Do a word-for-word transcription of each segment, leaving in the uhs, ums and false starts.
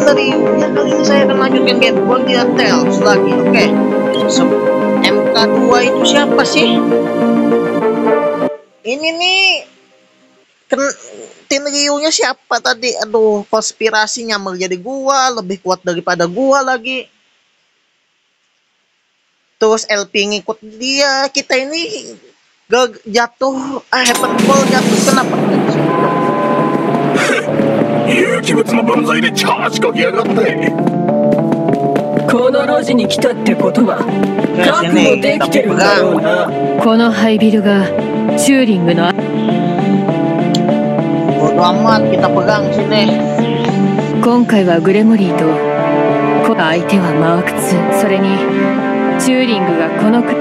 mungkin dari ya kali ini saya akan lanjutkan game Quality Tales lagi. Oke, okay. M K dua itu siapa sih? Ini nih Ken Tenryu-nya siapa tadi? Aduh, konspirasi nyamar jadi gua, lebih kuat daripada gua lagi. Terus L P ngikut dia. Kita ini gak jatuh, ah hyperball jatuh kenapa? 有機物の分際でチャージかけやがって。 この路地に来たってことは覚悟できてるだろうな。このハイビルがチューリングの Bodo amat, kita pegang sini. 今回はグレモリーと相手はマークツー、それにチューリングがこの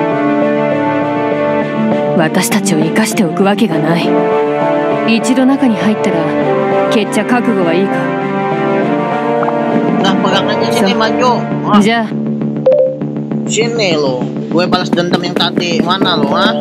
私たちを生かしておくわけがない。一度中に入ったら決着覚悟はいいか。 Nah, pegang aja sini maju. Ah. Ja. Sini lo, gue balas dendam yang tadi. Mana lo, ah?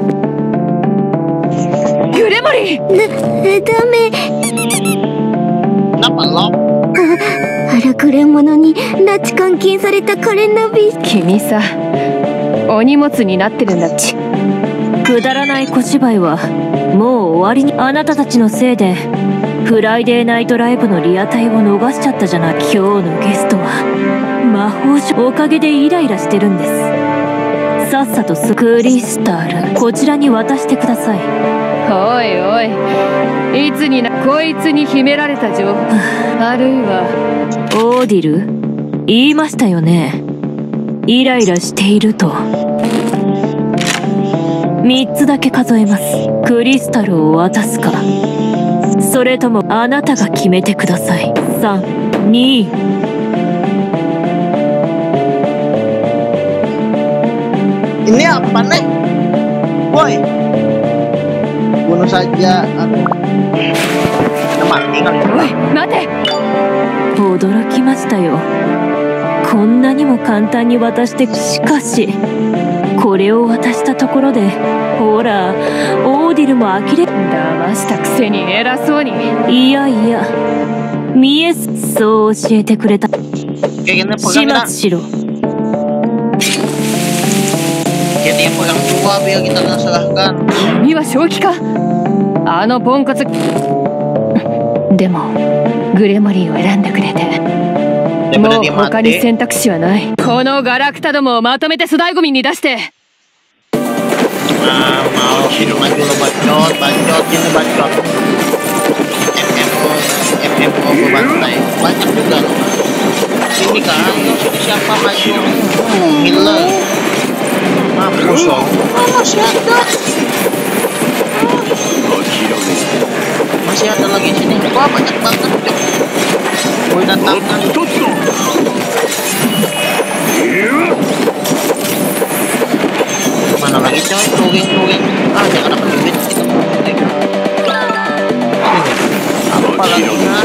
Guremori! Dame. Kenapa lo? 荒くれ者に拉致監禁された可憐なビースト。 君さ、お荷物になってるんだっち。くだらない小芝居はもう終わりに。あなたたちのせいでフライデーナイトライブのリアタイを逃しちゃったじゃない。今日のゲストは魔法少おかげでイライラしてるんです。さっさとスクリスタールこちらに渡してください。おいおい、いつになこいつに秘められた情報あるいはオーディル言いましたよね、イライラしていると。みっつだけ数えます。クリスタルを渡すかそれともあなたが決めてください。さん、に。 Ini apa nih? Boy, bunuh saja. Aduh, kita mati kali. Woi, mate! 驚きましたよ。こんなにも簡単に渡して。しかしこれを渡したところでほらオーディルも呆れ騙したくせに偉そうに。いやいや見えそう教えてくれた。始末しろ。 Jadi yang pegang dua biar kita nggak serahkan. 君は正気か。あのポンコツ。でもグレモリーを選んでくれてもう他に選択肢はない。このガラクタどもをまとめて粗大ゴミに出して。 Ah, mau hidup maju lo bacot, bacot ini bacot. M M O, M M O gue bantai, banyak juga lo. Sini kan, sini siapa maju? Miller, mampus lo. Oh, masih ada, masih ada lagi sini. Wah banyak banget. Gue datangkan. Mana lagi coy, turing turing. Ah jangan dapat duit kita mau turing. Apa lagi nah?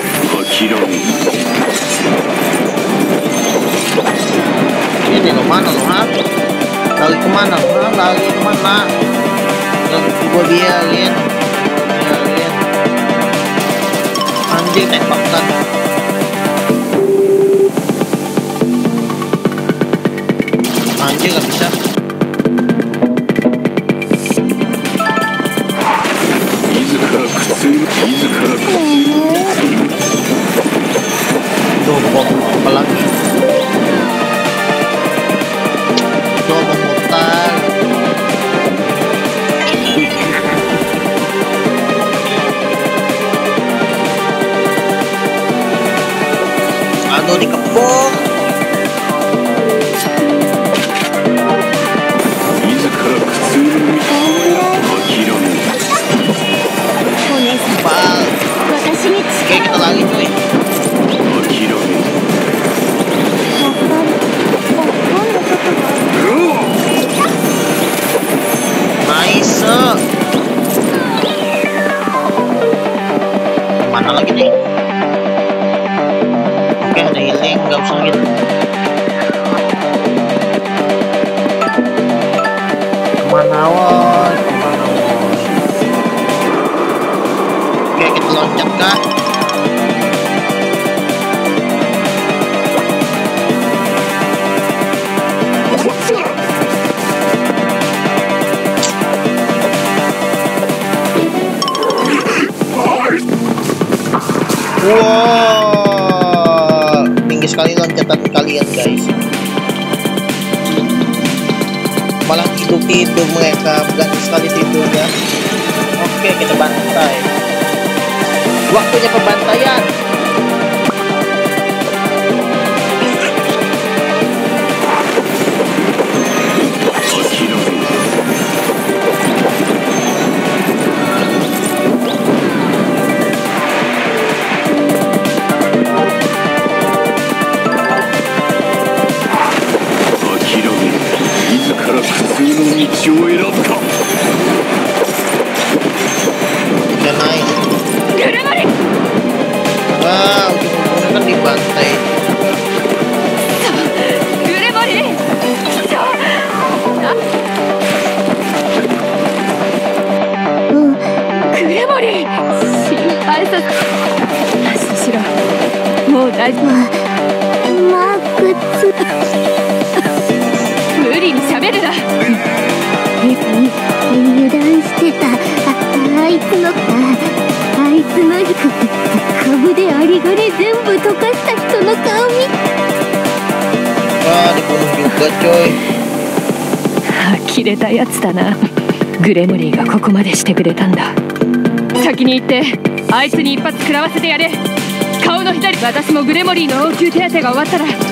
Ini lo mana lo ha? Lari kemana lo ha? Lari kemana? Gue biarin, biarin. Anjing tembakan. Anjing gak bisa. Tuh bom apa lagi? Tuh bom mutar. Aduh dikepung. Oke kita lagi cuy. Nice. Mana lagi nih? Oke ada healing, nggak usah gitu. Kemana woi? Kemana woi? Oke kita loncat kah? untuk tidur mereka, berani sekali tidurnya. Oke, kita bantai. Waktunya pembantaian. Udah naik. Wah, ujung-ujungnya kan dibantai. Wah, dibunuh juga coy. 呆れたやつだな。グレモリーがここまでしてくれたんだ。先に行ってあいつに一発食らわせてやれ。顔の左。私もグレモリーの応急手当てが終わったらすっ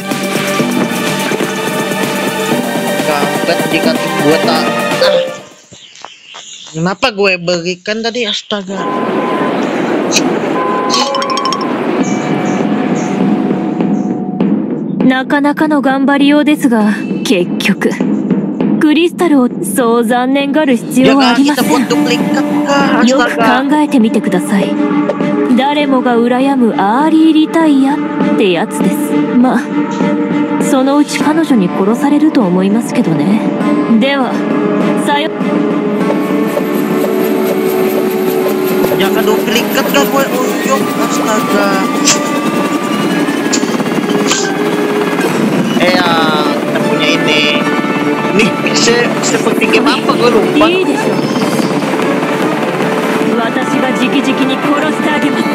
Kampret dikasih gue tak. Ah. Kenapa gue berikan tadi, astaga. なかなかの頑張りようですが、結局クリスタルをそう残念がる必要はありません。よく考えてみてください。誰もが羨むアーリーリタイアってやつです。まあそのうち彼女に殺されると思いますけどね。ではさよ。 Jangan duplikat gak gue unjuk, astaga. Eh ya, kita punya ini. Nih, se seperti game apa gue lupa. いいでしょう。私が直々に殺してあげます。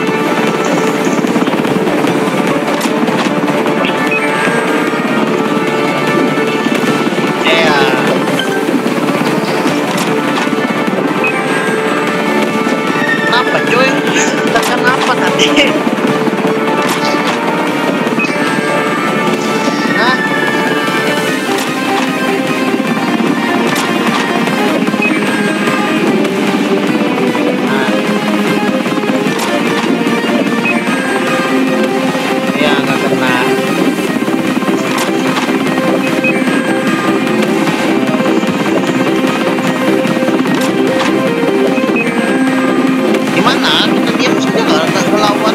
Apa coy? Tekan apa tadi? Hah? Ya nggak kena. Gimana? Kita diam saja nggak nggak melawan.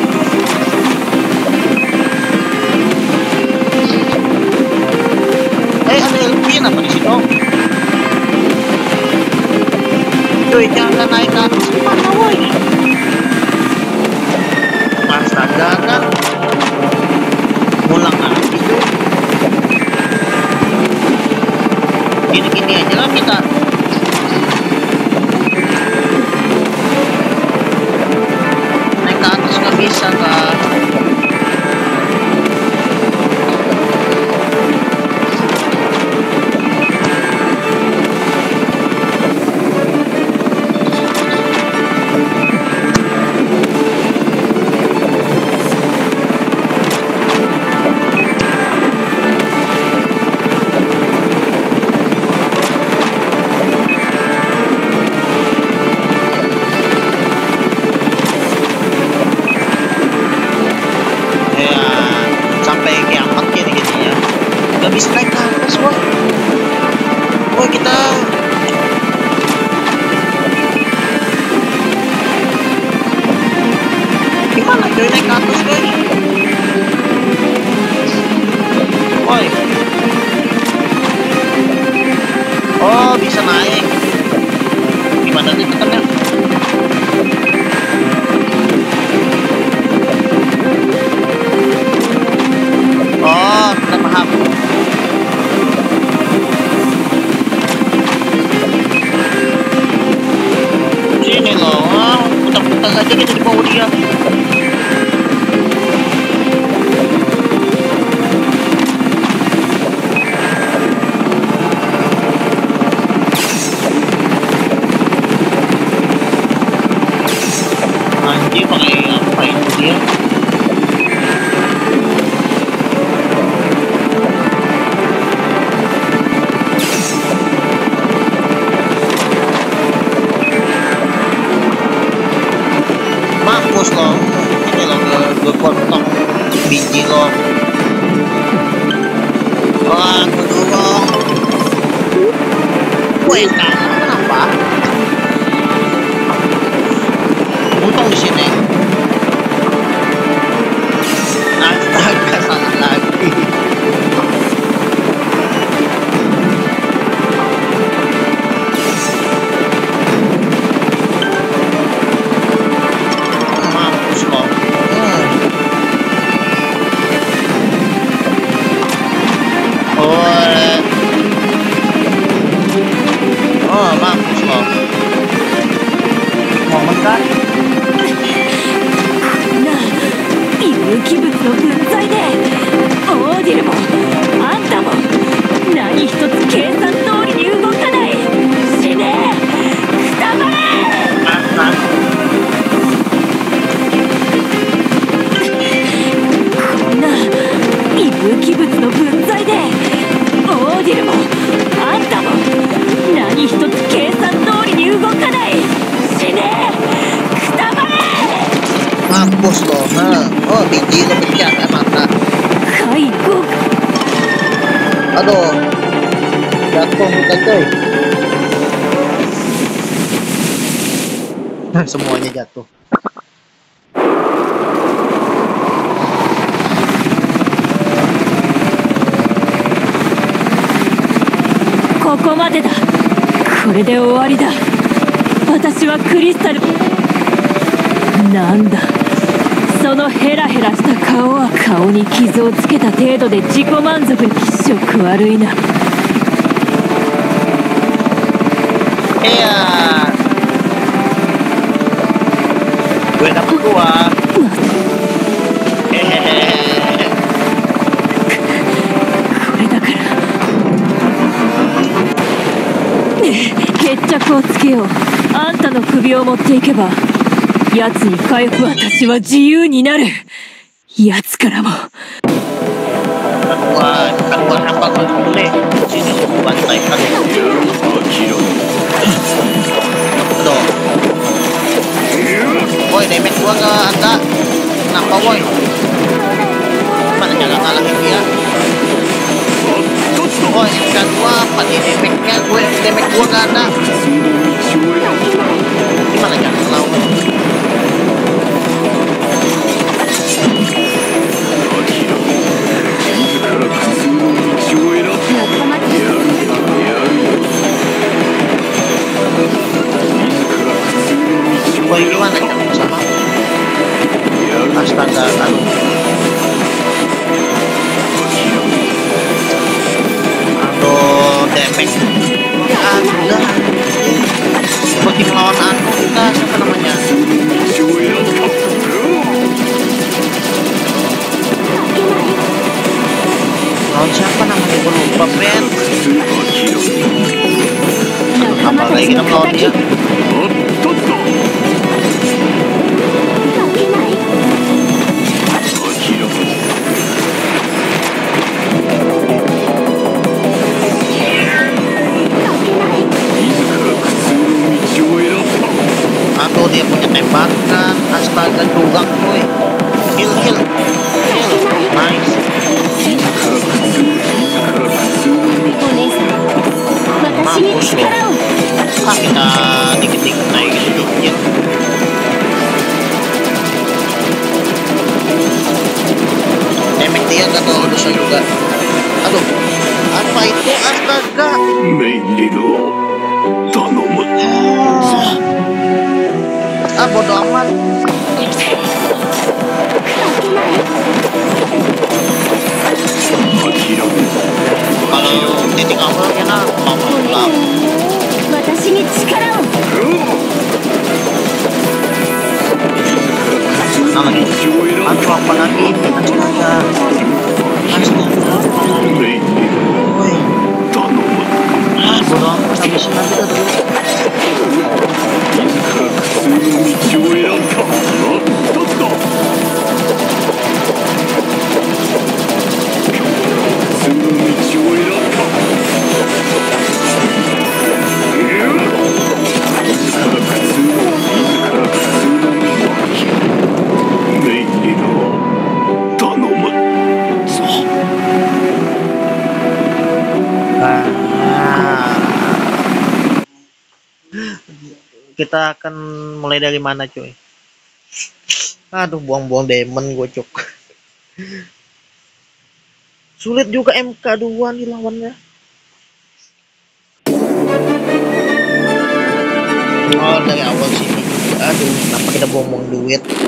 Eh ada Elvin apa di situ? Cuy jangan naik ke atas mana woi? Astaga kan ngulang lagi tuh. Gini-gini aja lah kita. Naik ke atas nggak bisa kan? Bisa naik ke atas woi. Woi kita gimana coy naik ke atas woi? Woi. Oh bisa naik. Gimana nih tekannya? Oh kita paham. Sini loh, putar-putar aja kita di bawah dia. cilok. Wah, aku dorong. Gue kalah, kenapa? Untung di sini. Astaga, salah lagi. Mampus kok. Hmm. Oh, oh, mampus kok. Momen kan? 有機物の分際でオーディルもあんたも何一つ計算通りに動かない。死ねくたばれ。こんな有機物の分際でオーディルもあんたも何一つ計算通りに動かない。死ねくたばれ。 Mampus loh, nah. Oh, biji lo pecah kan mata. Aduh, jatuh muka coy. Semuanya jatuh. Koko made da. Kore de owari da. Watashi wa Crystal. Nanda. そのヘラヘラした顔は顔に傷をつけた程度で自己満足に気色悪いな。 Iya. Gue dapet dua. Hehehe. これだから決着をつけよう。あんたの首を持っていけば奴に回復、私は自由になる。奴からも。 Wah, kita buat apa gue boleh sini untuk bantai kan. Tuh. Woi, damage gua nggak ada. Kenapa woi? Mana jangan ngalahin dia. Woi, ikan gua apa nih damage-nya? Gue damage gua nggak ada. Gimana jangan ngelawan? Boy, gimana cara sama? Astaga, aduh. Aduh, damage. Aduh, seperti melawan anu kita, siapa namanya? Lawan siapa namanya? Gue lupa, Ben. Apa lagi kita melawan dia? Atau dia punya tembakan, astaga dugang boy. Heal, heal, heal, nice. Mampus loh. Ah, kita dikit-dikit naik hidupnya. Damage dia gak tahu dosa juga. Aduh, apa itu? Astaga. Ah, bodo amat. Kalau titik awalnya nah mau pulang. Nah, lagi. Aduh, apa lagi? Astaga. Astaga. Woi. Ah, bodo amat habisin aja dulu. kita akan mulai dari mana cuy? Aduh, buang-buang diamond gue cuk. Sulit juga M K dua nih lawannya. Oh, dari awal sini. Aduh, kenapa kita buang-buang duit?